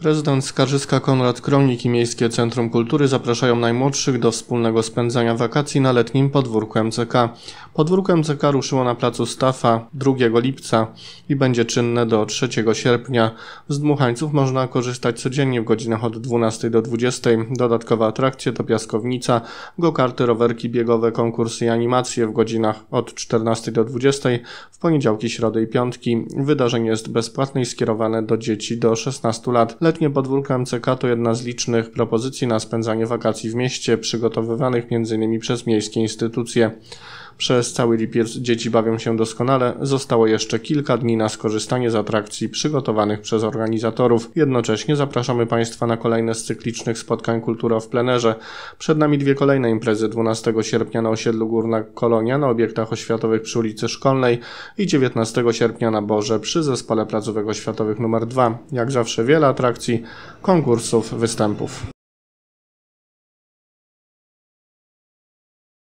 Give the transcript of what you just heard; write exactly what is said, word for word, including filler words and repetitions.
Prezydent Skarżyska Konrad Kronik i Miejskie Centrum Kultury zapraszają najmłodszych do wspólnego spędzania wakacji na letnim podwórku M C K. Podwórko M C K ruszyło na placu Stafa drugiego lipca i będzie czynne do trzeciego sierpnia. Z dmuchańców można korzystać codziennie w godzinach od dwunastej do dwudziestej. Dodatkowe atrakcje to piaskownica, go-karty, rowerki biegowe, konkursy i animacje w godzinach od czternastej do dwudziestej w poniedziałki, środy i piątki. Wydarzenie jest bezpłatne i skierowane do dzieci do szesnastu lat. Letnie podwórko M C K to jedna z licznych propozycji na spędzanie wakacji w mieście, przygotowywanych między innymi przez miejskie instytucje. Przez cały lipiec dzieci bawią się doskonale. Zostało jeszcze kilka dni na skorzystanie z atrakcji przygotowanych przez organizatorów. Jednocześnie zapraszamy Państwa na kolejne z cyklicznych spotkań Kultura w plenerze. Przed nami dwie kolejne imprezy. dwunastego sierpnia na osiedlu Górna Kolonia na obiektach oświatowych przy ulicy Szkolnej i dziewiętnastego sierpnia na Borze przy Zespole Placówek Oświatowych numer dwa. Jak zawsze wiele atrakcji, konkursów, występów.